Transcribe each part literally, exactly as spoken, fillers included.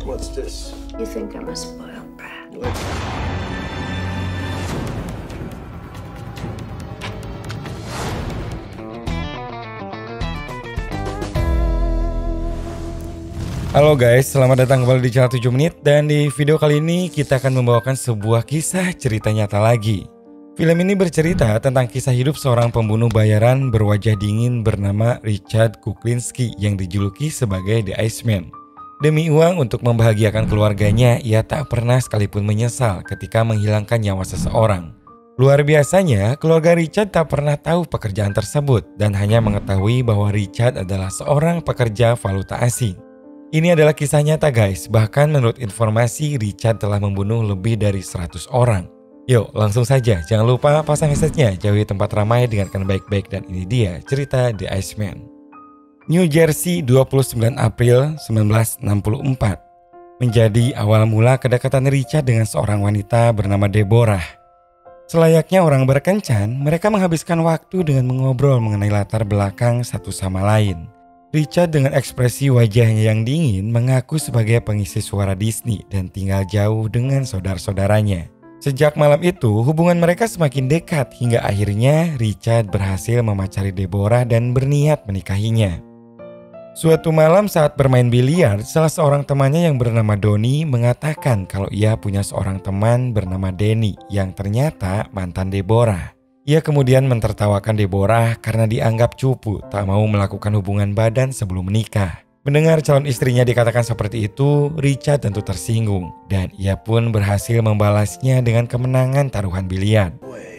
What's this? You think I'm a spoiled brat? Halo guys, selamat datang kembali di channel tujuh menit. Dan di video kali ini kita akan membawakan sebuah kisah cerita nyata lagi. Film ini bercerita tentang kisah hidup seorang pembunuh bayaran berwajah dingin bernama Richard Kuklinski yang dijuluki sebagai The Iceman. Demi uang untuk membahagiakan keluarganya, ia tak pernah sekalipun menyesal ketika menghilangkan nyawa seseorang. Luar biasanya, keluarga Richard tak pernah tahu pekerjaan tersebut dan hanya mengetahui bahwa Richard adalah seorang pekerja valuta asing. Ini adalah kisah nyata guys, bahkan menurut informasi Richard telah membunuh lebih dari seratus orang. Yuk langsung saja, jangan lupa pasang headsetnya, jauhi tempat ramai, dengarkan baik-baik, dan ini dia cerita The Iceman. New Jersey, dua puluh sembilan April seribu sembilan ratus enam puluh empat menjadi awal mula kedekatan Richard dengan seorang wanita bernama Deborah. Selayaknya orang berkencan, mereka menghabiskan waktu dengan mengobrol mengenai latar belakang satu sama lain. Richard dengan ekspresi wajahnya yang dingin mengaku sebagai pengisi suara Disney dan tinggal jauh dengan saudara-saudaranya. Sejak malam itu, hubungan mereka semakin dekat hingga akhirnya Richard berhasil memacari Deborah dan berniat menikahinya. Suatu malam saat bermain biliar, salah seorang temannya yang bernama Donnie mengatakan kalau ia punya seorang teman bernama Danny yang ternyata mantan Deborah. Ia kemudian mentertawakan Deborah karena dianggap cupu tak mau melakukan hubungan badan sebelum menikah. Mendengar calon istrinya dikatakan seperti itu, Richard tentu tersinggung dan ia pun berhasil membalasnya dengan kemenangan taruhan biliar.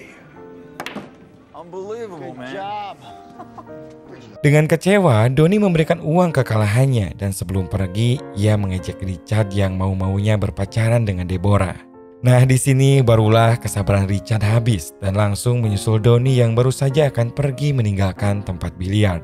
Dengan kecewa, Donnie memberikan uang kekalahannya dan sebelum pergi, ia mengejek Richard yang mau-maunya berpacaran dengan Deborah. Nah, di sini barulah kesabaran Richard habis dan langsung menyusul Donnie yang baru saja akan pergi meninggalkan tempat biliar.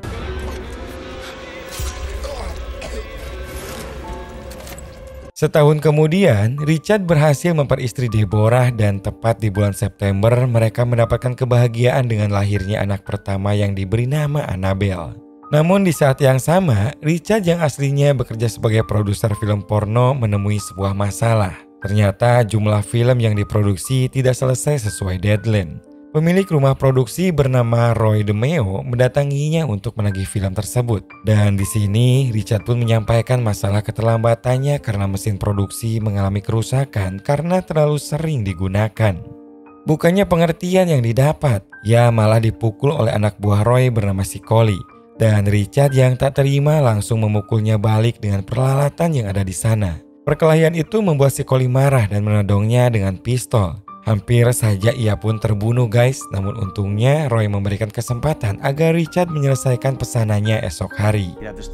Setahun kemudian, Richard berhasil memperistri Deborah dan tepat di bulan September mereka mendapatkan kebahagiaan dengan lahirnya anak pertama yang diberi nama Annabelle. Namun di saat yang sama, Richard yang aslinya bekerja sebagai produser film porno menemui sebuah masalah. Ternyata jumlah film yang diproduksi tidak selesai sesuai deadline. Pemilik rumah produksi bernama Roy DeMeo mendatanginya untuk menagih film tersebut. Dan di sini Richard pun menyampaikan masalah keterlambatannya karena mesin produksi mengalami kerusakan karena terlalu sering digunakan. Bukannya pengertian yang didapat, ia malah dipukul oleh anak buah Roy bernama Sicoli. Dan Richard yang tak terima langsung memukulnya balik dengan peralatan yang ada di sana. Perkelahian itu membuat Sicoli marah dan menodongnya dengan pistol. Hampir saja ia pun terbunuh guys, namun untungnya Roy memberikan kesempatan agar Richard menyelesaikan pesanannya esok hari.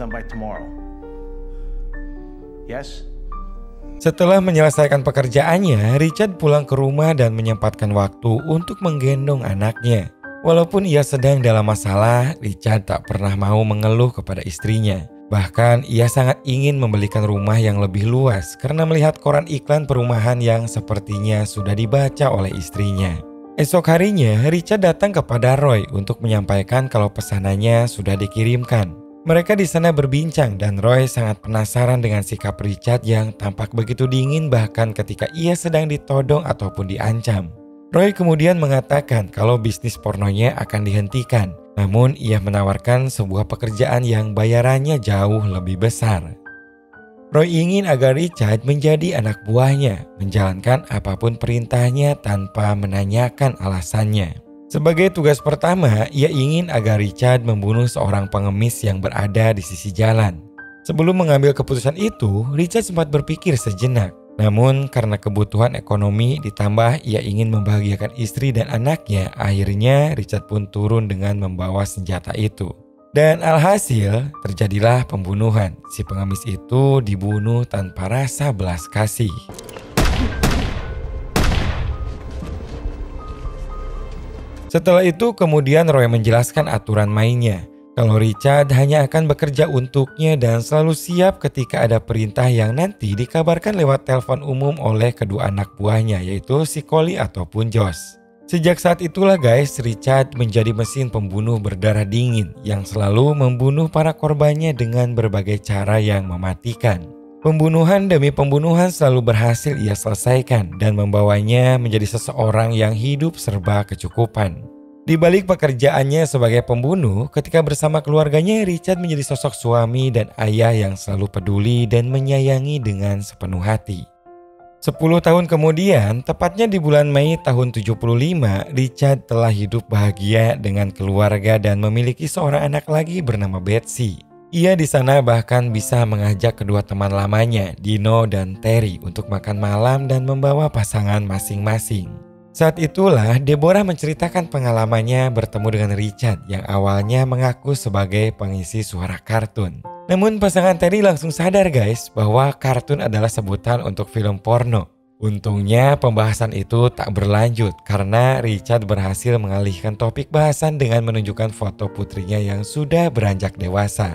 Setelah menyelesaikan pekerjaannya, Richard pulang ke rumah dan menyempatkan waktu untuk menggendong anaknya. Walaupun ia sedang dalam masalah, Richard tak pernah mau mengeluh kepada istrinya. Bahkan ia sangat ingin membelikan rumah yang lebih luas karena melihat koran iklan perumahan yang sepertinya sudah dibaca oleh istrinya. Esok harinya, Richard datang kepada Roy untuk menyampaikan kalau pesanannya sudah dikirimkan. Mereka di sana berbincang dan Roy sangat penasaran dengan sikap Richard yang tampak begitu dingin bahkan ketika ia sedang ditodong ataupun diancam. Roy kemudian mengatakan kalau bisnis pornonya akan dihentikan. Namun ia menawarkan sebuah pekerjaan yang bayarannya jauh lebih besar. Roy ingin agar Richard menjadi anak buahnya, menjalankan apapun perintahnya tanpa menanyakan alasannya. Sebagai tugas pertama, ia ingin agar Richard membunuh seorang pengemis yang berada di sisi jalan. Sebelum mengambil keputusan itu, Richard sempat berpikir sejenak. Namun karena kebutuhan ekonomi ditambah ia ingin membahagiakan istri dan anaknya, akhirnya Richard pun turun dengan membawa senjata itu. Dan alhasil terjadilah pembunuhan. Si pengemis itu dibunuh tanpa rasa belas kasih. Setelah itu kemudian Roy menjelaskan aturan mainnya. Kalau Richard hanya akan bekerja untuknya dan selalu siap ketika ada perintah yang nanti dikabarkan lewat telepon umum oleh kedua anak buahnya, yaitu Sicoli ataupun Josh. Sejak saat itulah guys, Richard menjadi mesin pembunuh berdarah dingin yang selalu membunuh para korbannya dengan berbagai cara yang mematikan. Pembunuhan demi pembunuhan selalu berhasil ia selesaikan dan membawanya menjadi seseorang yang hidup serba kecukupan. Di balik pekerjaannya sebagai pembunuh, ketika bersama keluarganya, Richard menjadi sosok suami dan ayah yang selalu peduli dan menyayangi dengan sepenuh hati. Sepuluh tahun kemudian, tepatnya di bulan Mei tahun tujuh puluh lima, Richard telah hidup bahagia dengan keluarga dan memiliki seorang anak lagi bernama Betsy. Ia di sana bahkan bisa mengajak kedua teman lamanya, Dino dan Terry, untuk makan malam dan membawa pasangan masing-masing. Saat itulah Deborah menceritakan pengalamannya bertemu dengan Richard yang awalnya mengaku sebagai pengisi suara kartun. Namun pasangan Terry langsung sadar guys bahwa kartun adalah sebutan untuk film porno. Untungnya pembahasan itu tak berlanjut karena Richard berhasil mengalihkan topik bahasan dengan menunjukkan foto putrinya yang sudah beranjak dewasa.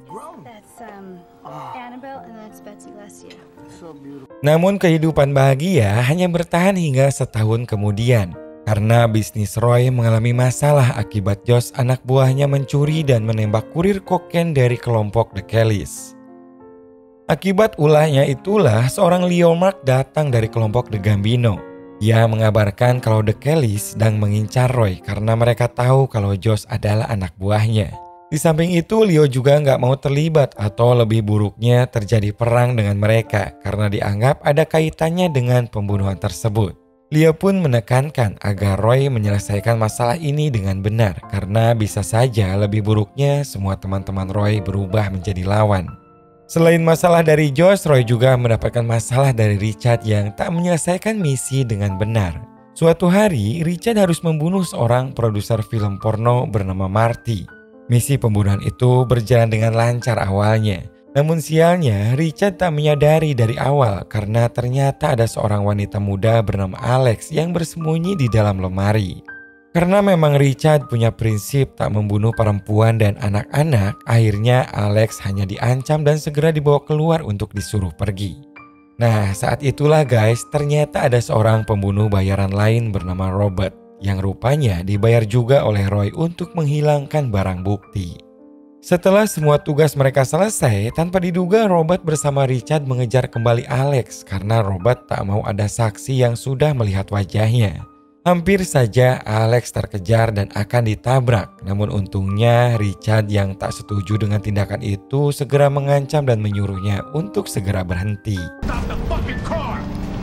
Namun kehidupan bahagia hanya bertahan hingga setahun kemudian karena bisnis Roy mengalami masalah akibat Josh anak buahnya mencuri dan menembak kurir kokain dari kelompok The Kellys. Akibat ulahnya itulah seorang Leo Mark datang dari kelompok The Gambino. Ia mengabarkan kalau The Kellys sedang mengincar Roy karena mereka tahu kalau Josh adalah anak buahnya. Di samping itu, Leo juga nggak mau terlibat atau lebih buruknya terjadi perang dengan mereka karena dianggap ada kaitannya dengan pembunuhan tersebut. Leo pun menekankan agar Roy menyelesaikan masalah ini dengan benar karena bisa saja lebih buruknya semua teman-teman Roy berubah menjadi lawan. Selain masalah dari Josh, Roy juga mendapatkan masalah dari Richard yang tak menyelesaikan misi dengan benar. Suatu hari, Richard harus membunuh seorang produser film porno bernama Marty. Misi pembunuhan itu berjalan dengan lancar awalnya. Namun sialnya, Richard tak menyadari dari awal karena ternyata ada seorang wanita muda bernama Alex yang bersembunyi di dalam lemari. Karena memang Richard punya prinsip tak membunuh perempuan dan anak-anak, akhirnya Alex hanya diancam dan segera dibawa keluar untuk disuruh pergi. Nah, saat itulah guys, ternyata ada seorang pembunuh bayaran lain bernama Robert yang rupanya dibayar juga oleh Roy untuk menghilangkan barang bukti. Setelah semua tugas mereka selesai, tanpa diduga Robert bersama Richard mengejar kembali Alex karena Robert tak mau ada saksi yang sudah melihat wajahnya. Hampir saja Alex terkejar dan akan ditabrak, namun untungnya Richard yang tak setuju dengan tindakan itu segera mengancam dan menyuruhnya untuk segera berhenti. Stop the fucking car!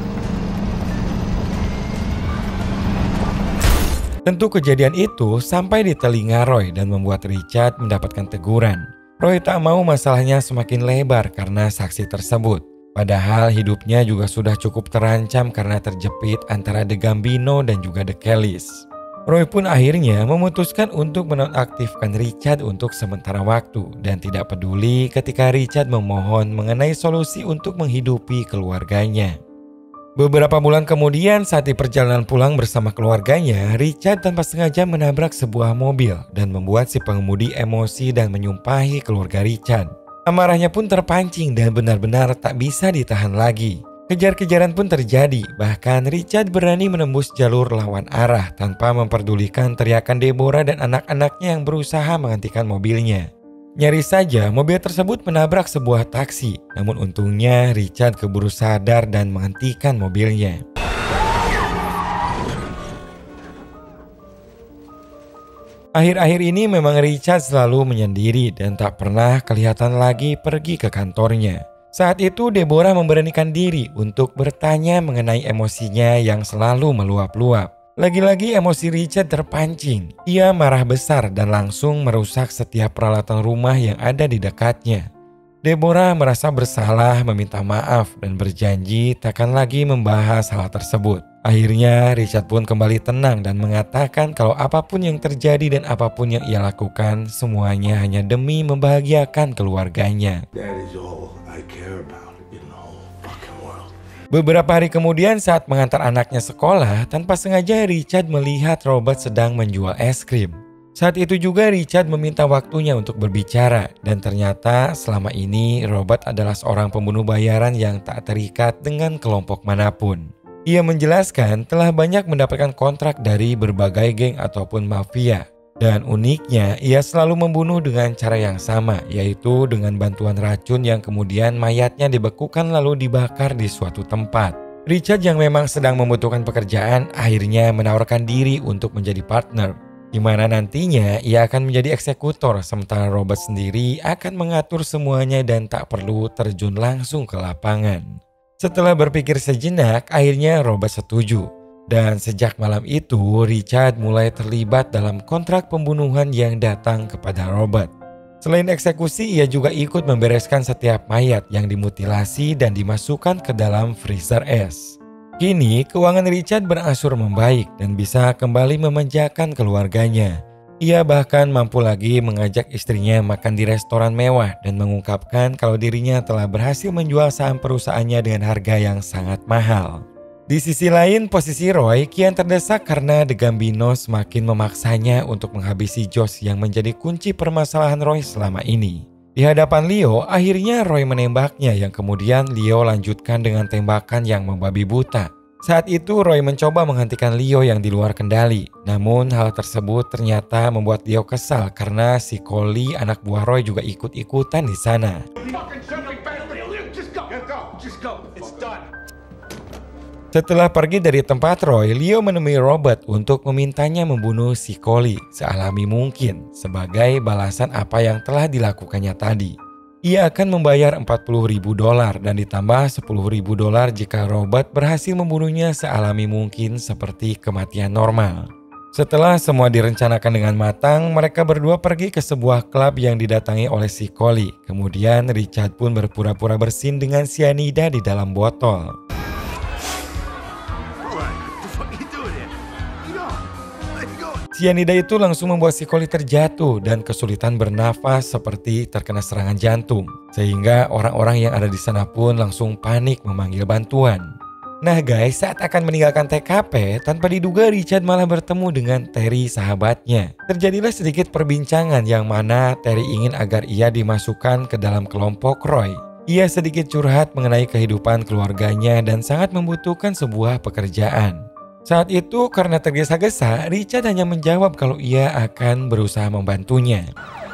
Tentu kejadian itu sampai di telinga Roy dan membuat Richard mendapatkan teguran. Roy tak mau masalahnya semakin lebar karena saksi tersebut. Padahal hidupnya juga sudah cukup terancam karena terjepit antara The Gambino dan juga The Kellys. Roy pun akhirnya memutuskan untuk menonaktifkan Richard untuk sementara waktu dan tidak peduli ketika Richard memohon mengenai solusi untuk menghidupi keluarganya. Beberapa bulan kemudian saat di perjalanan pulang bersama keluarganya, Richard tanpa sengaja menabrak sebuah mobil dan membuat si pengemudi emosi dan menyumpahi keluarga Richard. Amarahnya pun terpancing dan benar-benar tak bisa ditahan lagi. Kejar-kejaran pun terjadi, bahkan Richard berani menembus jalur lawan arah tanpa memperdulikan teriakan Deborah dan anak-anaknya yang berusaha menghentikan mobilnya. Nyaris saja mobil tersebut menabrak sebuah taksi, namun untungnya Richard keburu sadar dan menghentikan mobilnya. Akhir-akhir ini memang Richard selalu menyendiri dan tak pernah kelihatan lagi pergi ke kantornya. Saat itu Deborah memberanikan diri untuk bertanya mengenai emosinya yang selalu meluap-luap. Lagi-lagi emosi Richard terpancing. Ia marah besar dan langsung merusak setiap peralatan rumah yang ada di dekatnya. Deborah merasa bersalah, meminta maaf dan berjanji takkan lagi membahas hal tersebut. Akhirnya Richard pun kembali tenang dan mengatakan kalau apapun yang terjadi dan apapun yang ia lakukan semuanya hanya demi membahagiakan keluarganya. That is all I care about. Beberapa hari kemudian saat mengantar anaknya sekolah, tanpa sengaja Richard melihat Robert sedang menjual es krim. Saat itu juga Richard meminta waktunya untuk berbicara dan ternyata selama ini Robert adalah seorang pembunuh bayaran yang tak terikat dengan kelompok manapun. Ia menjelaskan telah banyak mendapatkan kontrak dari berbagai geng ataupun mafia. Dan uniknya, ia selalu membunuh dengan cara yang sama, yaitu dengan bantuan racun yang kemudian mayatnya dibekukan lalu dibakar di suatu tempat. Richard yang memang sedang membutuhkan pekerjaan akhirnya menawarkan diri untuk menjadi partner, di mana nantinya ia akan menjadi eksekutor sementara Robert sendiri akan mengatur semuanya dan tak perlu terjun langsung ke lapangan. Setelah berpikir sejenak, akhirnya Robert setuju. Dan sejak malam itu, Richard mulai terlibat dalam kontrak pembunuhan yang datang kepada Robert. Selain eksekusi, ia juga ikut membereskan setiap mayat yang dimutilasi dan dimasukkan ke dalam freezer es. Kini, keuangan Richard berangsur membaik dan bisa kembali memanjakan keluarganya. Ia bahkan mampu lagi mengajak istrinya makan di restoran mewah dan mengungkapkan kalau dirinya telah berhasil menjual saham perusahaannya dengan harga yang sangat mahal. Di sisi lain, posisi Roy kian terdesak karena The Gambinos semakin memaksanya untuk menghabisi Josh yang menjadi kunci permasalahan Roy selama ini. Di hadapan Leo, akhirnya Roy menembaknya yang kemudian Leo lanjutkan dengan tembakan yang membabi buta. Saat itu Roy mencoba menghentikan Leo yang di luar kendali. Namun hal tersebut ternyata membuat Leo kesal karena si Collie anak buah Roy juga ikut-ikutan di sana. Setelah pergi dari tempat Roy, Leo menemui Robert untuk memintanya membunuh si Collie sealami mungkin sebagai balasan apa yang telah dilakukannya tadi. Ia akan membayar empat puluh ribu dolar dan ditambah sepuluh ribu dolar jika Robert berhasil membunuhnya sealami mungkin seperti kematian normal. Setelah semua direncanakan dengan matang, mereka berdua pergi ke sebuah klub yang didatangi oleh si Collie. Kemudian Richard pun berpura-pura bersin dengan cyanida di dalam botol. Cyanida itu langsung membuat si Collie terjatuh dan kesulitan bernafas seperti terkena serangan jantung. Sehingga orang-orang yang ada di sana pun langsung panik memanggil bantuan. Nah guys, saat akan meninggalkan T K P, tanpa diduga Richard malah bertemu dengan Terry sahabatnya. Terjadilah sedikit perbincangan yang mana Terry ingin agar ia dimasukkan ke dalam kelompok Roy. Ia sedikit curhat mengenai kehidupan keluarganya dan sangat membutuhkan sebuah pekerjaan. Saat itu karena tergesa-gesa, Richard hanya menjawab kalau ia akan berusaha membantunya.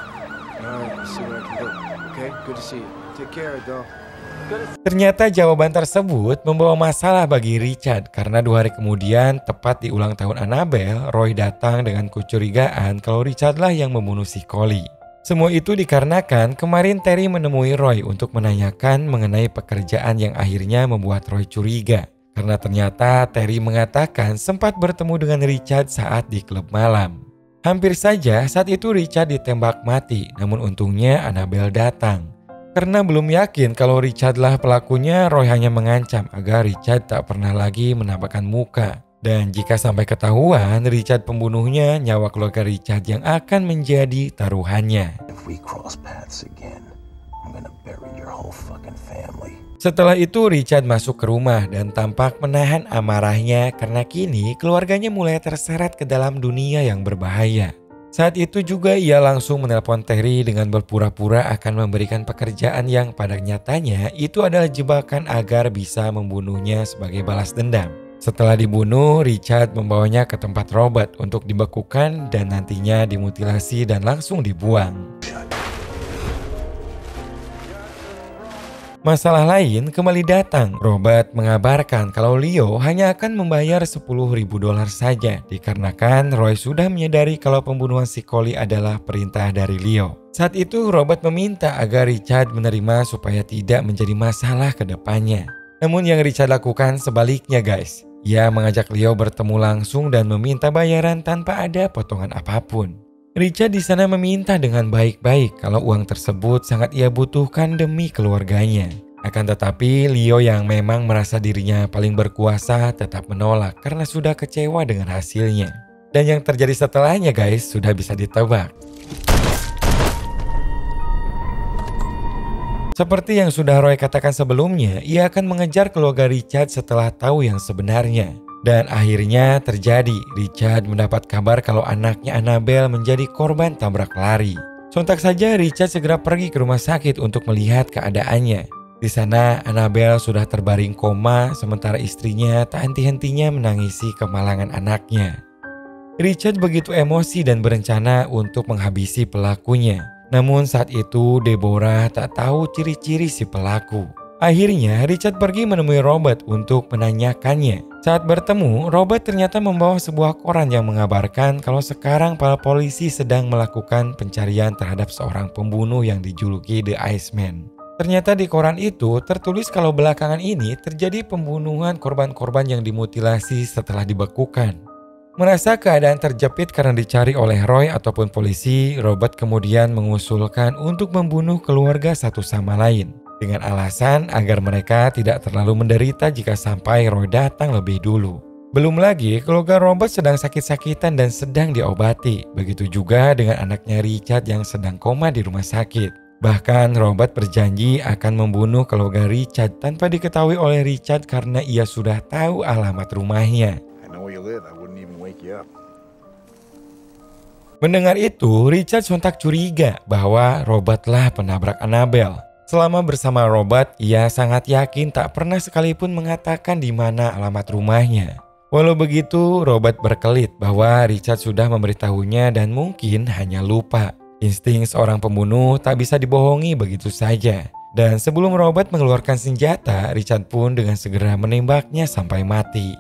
Ternyata jawaban tersebut membawa masalah bagi Richard karena dua hari kemudian, tepat di ulang tahun Annabelle, Roy datang dengan kecurigaan kalau Richardlah yang membunuh si Collie. Semua itu dikarenakan kemarin Terry menemui Roy untuk menanyakan mengenai pekerjaan yang akhirnya membuat Roy curiga. Karena ternyata Terry mengatakan sempat bertemu dengan Richard saat di klub malam. Hampir saja saat itu Richard ditembak mati, namun untungnya Annabelle datang. Karena belum yakin kalau Richardlah pelakunya, Roy hanya mengancam agar Richard tak pernah lagi menampakkan muka. Dan jika sampai ketahuan Richard pembunuhnya, nyawa keluarga Richard yang akan menjadi taruhannya. If we cross paths again, I'm gonna bury your whole fucking family. Setelah itu Richard masuk ke rumah dan tampak menahan amarahnya karena kini keluarganya mulai terseret ke dalam dunia yang berbahaya. Saat itu juga ia langsung menelpon Terry dengan berpura-pura akan memberikan pekerjaan yang pada nyatanya itu adalah jebakan agar bisa membunuhnya sebagai balas dendam. Setelah dibunuh, Richard membawanya ke tempat Robert untuk dibekukan dan nantinya dimutilasi dan langsung dibuang. Masalah lain kembali datang. Robert mengabarkan kalau Leo hanya akan membayar sepuluh ribu dolar saja dikarenakan Roy sudah menyadari kalau pembunuhan si Collie adalah perintah dari Leo. Saat itu Robert meminta agar Richard menerima supaya tidak menjadi masalah ke depannya. Namun yang Richard lakukan sebaliknya guys. Ia mengajak Leo bertemu langsung dan meminta bayaran tanpa ada potongan apapun. Richard di sana meminta dengan baik-baik kalau uang tersebut sangat ia butuhkan demi keluarganya. Akan tetapi Leo yang memang merasa dirinya paling berkuasa tetap menolak karena sudah kecewa dengan hasilnya. Dan yang terjadi setelahnya guys sudah bisa ditebak. Seperti yang sudah Roy katakan sebelumnya, ia akan mengejar keluarga Richard setelah tahu yang sebenarnya. Dan akhirnya terjadi, Richard mendapat kabar kalau anaknya Annabelle menjadi korban tabrak lari. Sontak saja Richard segera pergi ke rumah sakit untuk melihat keadaannya. Di sana Annabelle sudah terbaring koma sementara istrinya tak henti-hentinya menangisi kemalangan anaknya. Richard begitu emosi dan berencana untuk menghabisi pelakunya. Namun saat itu Deborah tak tahu ciri-ciri si pelaku. Akhirnya Richard pergi menemui Robert untuk menanyakannya. Saat bertemu, Robert ternyata membawa sebuah koran yang mengabarkan kalau sekarang para polisi sedang melakukan pencarian terhadap seorang pembunuh yang dijuluki The Iceman. Ternyata di koran itu tertulis kalau belakangan ini terjadi pembunuhan korban-korban yang dimutilasi setelah dibekukan. Merasa keadaan terjepit karena dicari oleh Roy ataupun polisi, Robert kemudian mengusulkan untuk membunuh keluarga satu sama lain. Dengan alasan agar mereka tidak terlalu menderita jika sampai Roy datang lebih dulu. Belum lagi keluarga Robert sedang sakit-sakitan dan sedang diobati. Begitu juga dengan anaknya Richard yang sedang koma di rumah sakit. Bahkan Robert berjanji akan membunuh keluarga Richard tanpa diketahui oleh Richard karena ia sudah tahu alamat rumahnya. Mendengar itu, Richard sontak curiga bahwa Robertlah penabrak Annabelle. Selama bersama Robert, ia sangat yakin tak pernah sekalipun mengatakan di mana alamat rumahnya. Walau begitu, Robert berkelit bahwa Richard sudah memberitahunya dan mungkin hanya lupa. Insting seorang pembunuh tak bisa dibohongi begitu saja. Dan sebelum Robert mengeluarkan senjata, Richard pun dengan segera menembaknya sampai mati.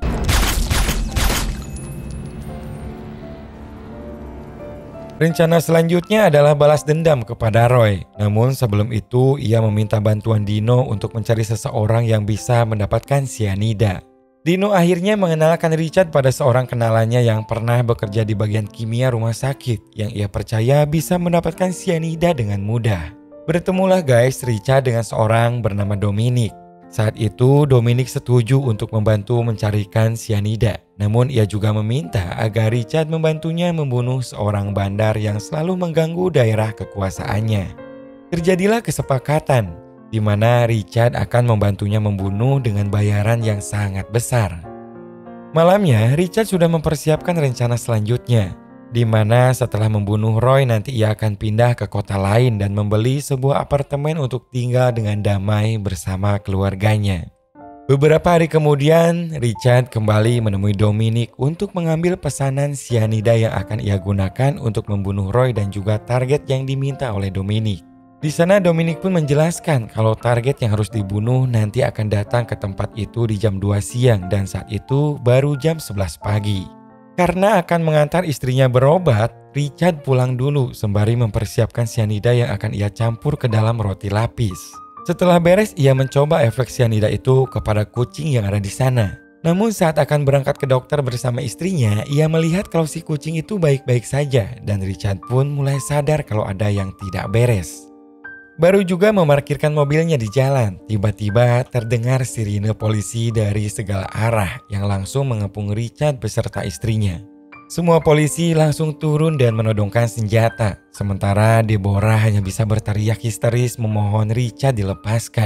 Rencana selanjutnya adalah balas dendam kepada Roy. Namun sebelum itu ia meminta bantuan Dino untuk mencari seseorang yang bisa mendapatkan sianida. Dino akhirnya mengenalkan Richard pada seorang kenalannya yang pernah bekerja di bagian kimia rumah sakit yang ia percaya bisa mendapatkan sianida dengan mudah. Bertemulah guys Richard dengan seorang bernama Dominic. Saat itu Dominic setuju untuk membantu mencarikan sianida. Namun ia juga meminta agar Richard membantunya membunuh seorang bandar yang selalu mengganggu daerah kekuasaannya. Terjadilah kesepakatan di mana Richard akan membantunya membunuh dengan bayaran yang sangat besar. Malamnya Richard sudah mempersiapkan rencana selanjutnya, di mana setelah membunuh Roy nanti ia akan pindah ke kota lain dan membeli sebuah apartemen untuk tinggal dengan damai bersama keluarganya. Beberapa hari kemudian, Richard kembali menemui Dominic untuk mengambil pesanan sianida yang akan ia gunakan untuk membunuh Roy dan juga target yang diminta oleh Dominic. Di sana Dominic pun menjelaskan kalau target yang harus dibunuh nanti akan datang ke tempat itu di jam dua siang dan saat itu baru jam sebelas pagi. Karena akan mengantar istrinya berobat, Richard pulang dulu sembari mempersiapkan sianida yang akan ia campur ke dalam roti lapis. Setelah beres, ia mencoba efek sianida itu kepada kucing yang ada di sana. Namun saat akan berangkat ke dokter bersama istrinya, ia melihat kalau si kucing itu baik-baik saja dan Richard pun mulai sadar kalau ada yang tidak beres. Baru juga memarkirkan mobilnya di jalan, tiba-tiba terdengar sirine polisi dari segala arah yang langsung mengepung Richard beserta istrinya. Semua polisi langsung turun dan menodongkan senjata, sementara Deborah hanya bisa berteriak histeris memohon Richard dilepaskan.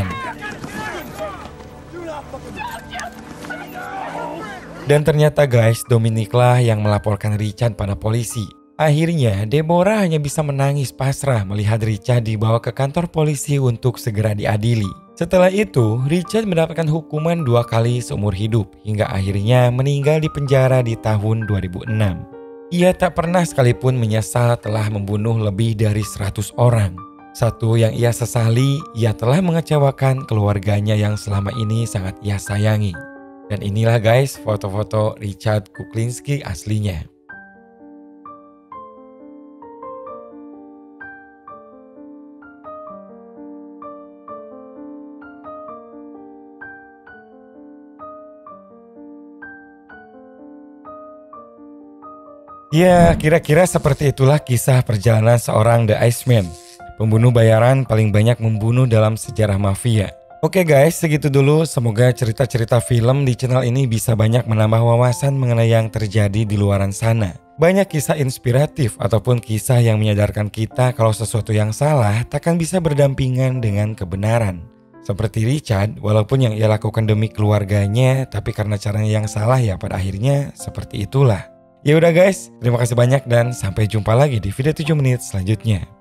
Dan ternyata guys, Dominic lah yang melaporkan Richard pada polisi. Akhirnya Deborah hanya bisa menangis pasrah melihat Richard dibawa ke kantor polisi untuk segera diadili. Setelah itu, Richard mendapatkan hukuman dua kali seumur hidup hingga akhirnya meninggal di penjara di tahun dua ribu enam. Ia tak pernah sekalipun menyesal telah membunuh lebih dari seratus orang. Satu yang ia sesali, ia telah mengecewakan keluarganya yang selama ini sangat ia sayangi. Dan inilah guys foto-foto Richard Kuklinski aslinya. Ya, kira-kira seperti itulah kisah perjalanan seorang The Iceman, pembunuh bayaran paling banyak membunuh dalam sejarah mafia. Oke guys, segitu dulu. Semoga cerita-cerita film di channel ini bisa banyak menambah wawasan mengenai yang terjadi di luaran sana. Banyak kisah inspiratif ataupun kisah yang menyadarkan kita kalau sesuatu yang salah takkan bisa berdampingan dengan kebenaran. Seperti Richard, walaupun yang ia lakukan demi keluarganya, tapi karena caranya yang salah ya pada akhirnya seperti itulah. Ya udah guys, terima kasih banyak dan sampai jumpa lagi di video tujuh menit selanjutnya.